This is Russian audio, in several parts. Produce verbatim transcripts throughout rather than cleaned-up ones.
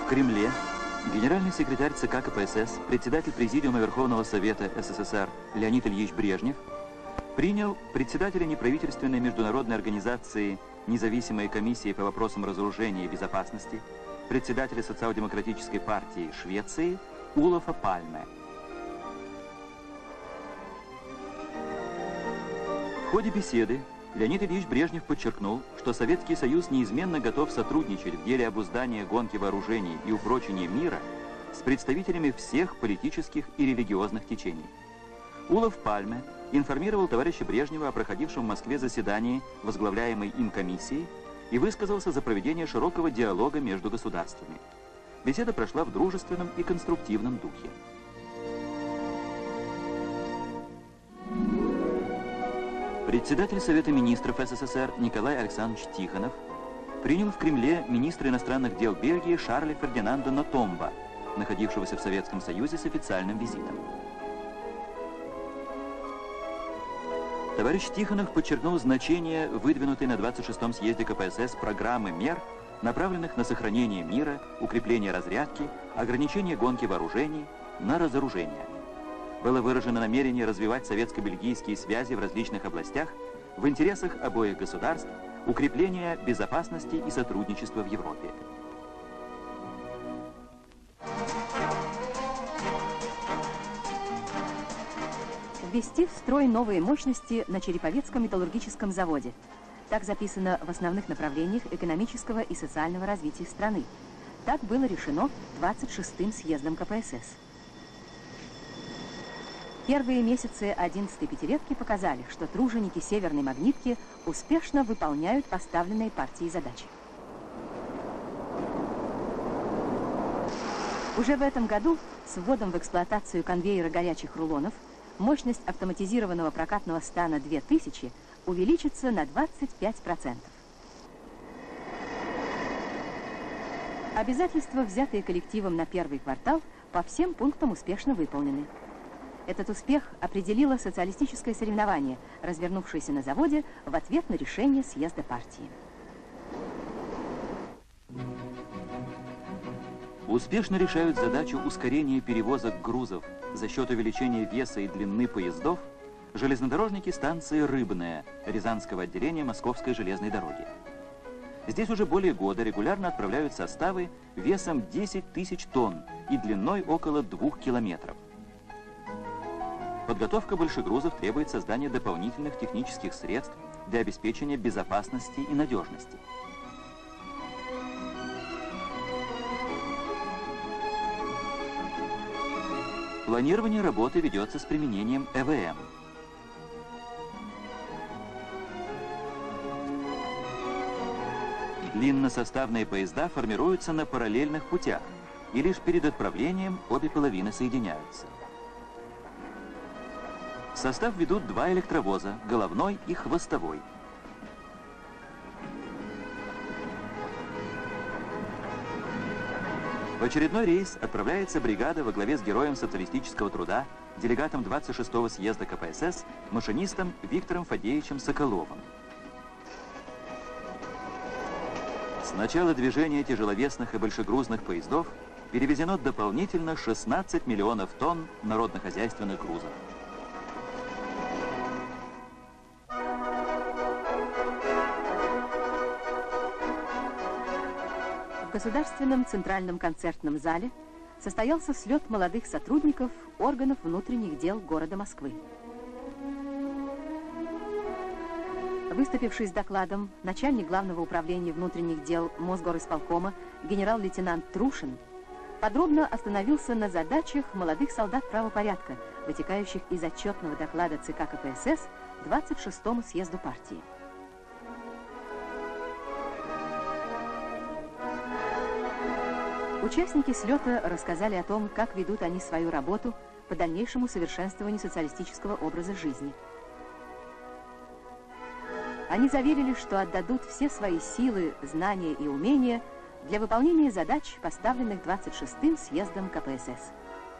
Кремле генеральный секретарь ЦК КПСС, председатель Президиума Верховного Совета СССР Леонид Ильич Брежнев принял председателя неправительственной международной организации Независимой комиссии по вопросам разоружения и безопасности, председателя Социал-демократической партии Швеции Улофа Пальме. В ходе беседы Леонид Ильич Брежнев подчеркнул, что Советский Союз неизменно готов сотрудничать в деле обуздания гонки вооружений и упрочения мира с представителями всех политических и религиозных течений. Улоф Пальме информировал товарища Брежнева о проходившем в Москве заседании, возглавляемой им комиссии, и высказался за проведение широкого диалога между государствами. Беседа прошла в дружественном и конструктивном духе. Председатель Совета министров СССР Николай Александрович Тихонов принял в Кремле министра иностранных дел Бельгии Шарля Фердинанда Нотомба, находившегося в Советском Союзе с официальным визитом. Товарищ Тихонов подчеркнул значение выдвинутой на двадцать шестом съезде КПСС программы мер, направленных на сохранение мира, укрепление разрядки, ограничение гонки вооружений, на разоружение. Было выражено намерение развивать советско-бельгийские связи в различных областях в интересах обоих государств, укрепления безопасности и сотрудничества в Европе. Ввести в строй новые мощности на Череповецком металлургическом заводе. Так записано в основных направлениях экономического и социального развития страны. Так было решено двадцать шестым съездом КПСС. Первые месяцы одиннадцатой пятилетки показали, что труженики Северной магнитки успешно выполняют поставленные партией задачи. Уже в этом году с вводом в эксплуатацию конвейера горячих рулонов мощность автоматизированного прокатного стана две тысячи увеличится на двадцать пять процентов. Обязательства, взятые коллективом на первый квартал, по всем пунктам успешно выполнены. Этот успех определило социалистическое соревнование, развернувшееся на заводе в ответ на решение съезда партии. Успешно решают задачу ускорения перевозок грузов за счет увеличения веса и длины поездов железнодорожники станции «Рыбная» Рязанского отделения Московской железной дороги. Здесь уже более года регулярно отправляют составы весом десять тысяч тонн и длиной около двух километров. Подготовка большегрузов требует создания дополнительных технических средств для обеспечения безопасности и надежности. Планирование работы ведется с применением Э В М. Длинносоставные поезда формируются на параллельных путях, и лишь перед отправлением обе половины соединяются. В состав ведут два электровоза, головной и хвостовой. В очередной рейс отправляется бригада во главе с героем социалистического труда, делегатом двадцать шестого съезда КПСС, машинистом Виктором Фадеевичем Соколовым. С начала движения тяжеловесных и большегрузных поездов перевезено дополнительно шестнадцать миллионов тонн народно-хозяйственных грузов. В Государственном центральном концертном зале состоялся слет молодых сотрудников органов внутренних дел города Москвы. Выступивший с докладом начальник Главного управления внутренних дел Мосгорисполкома генерал-лейтенант Трушин подробно остановился на задачах молодых солдат правопорядка, вытекающих из отчетного доклада ЦК КПСС двадцать шестому съезду партии. Участники слета рассказали о том, как ведут они свою работу по дальнейшему совершенствованию социалистического образа жизни. Они заверили, что отдадут все свои силы, знания и умения для выполнения задач, поставленных двадцать шестым съездом КПСС.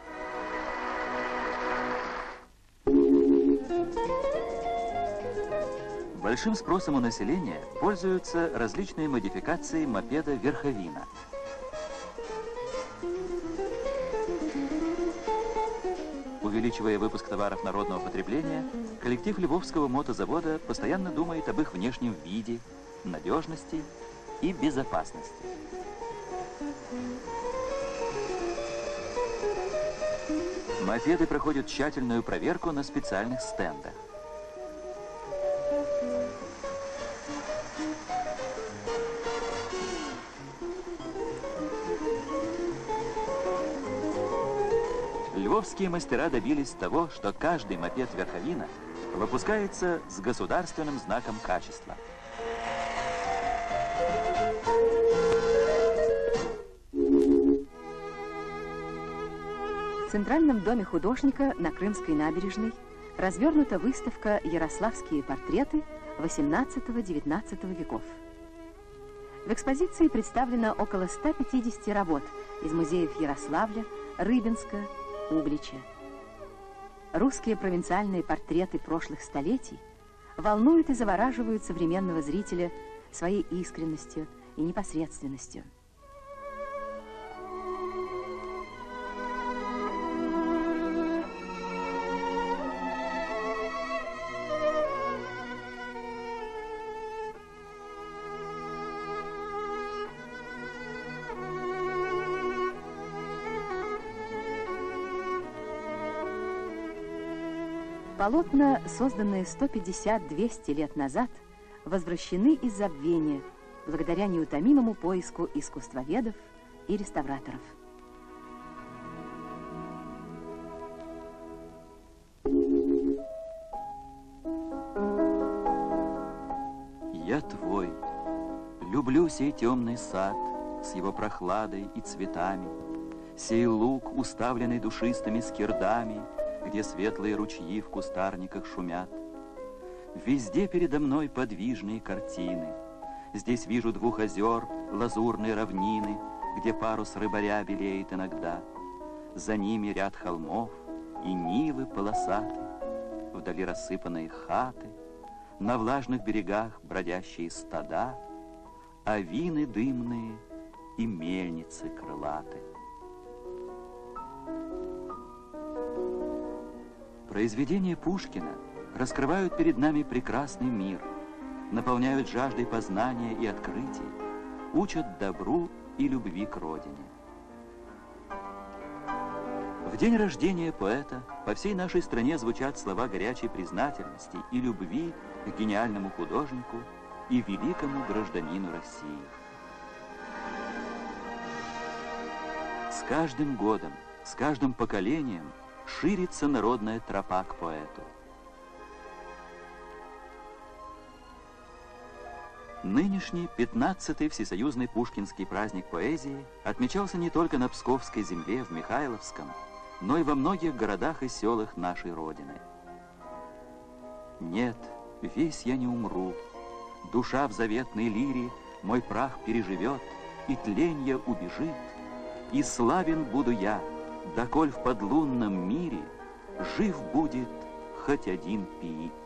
Большим спросом у населения пользуются различные модификации мопеда «Верховина». Увеличивая выпуск товаров народного потребления, коллектив Львовского мотозавода постоянно думает об их внешнем виде, надежности и безопасности. Мопеды проходят тщательную проверку на специальных стендах. Львовские мастера добились того, что каждый мопед «Верховина» выпускается с государственным знаком качества. В Центральном доме художника на Крымской набережной развернута выставка «Ярославские портреты восемнадцатого-девятнадцатого веков». В экспозиции представлено около ста пятидесяти работ из музеев Ярославля, Рыбинска, Углича. Русские провинциальные портреты прошлых столетий волнуют и завораживают современного зрителя своей искренностью и непосредственностью. Полотна, созданные сто пятьдесят — двести лет назад, возвращены из забвения благодаря неутомимому поиску искусствоведов и реставраторов. Я твой, люблю сей темный сад с его прохладой и цветами, сей луг, уставленный душистыми скирдами, где светлые ручьи в кустарниках шумят. Везде передо мной подвижные картины. Здесь вижу двух озер, лазурные равнины, где парус рыбаря белеет иногда. За ними ряд холмов и нивы полосаты, вдали рассыпанные хаты, на влажных берегах бродящие стада, авины дымные и мельницы крылаты. Произведения Пушкина раскрывают перед нами прекрасный мир, наполняют жаждой познания и открытий, учат добру и любви к родине. В день рождения поэта по всей нашей стране звучат слова горячей признательности и любви к гениальному художнику и великому гражданину России. С каждым годом, с каждым поколением ширится народная тропа к поэту. Нынешний пятнадцатый всесоюзный пушкинский праздник поэзии отмечался не только на Псковской земле, в Михайловском, но и во многих городах и селах нашей Родины. Нет, весь я не умру, душа в заветной лире мой прах переживет, и тленье убежит, и славен буду я, доколь в подлунном мире жив будет хоть один пиит.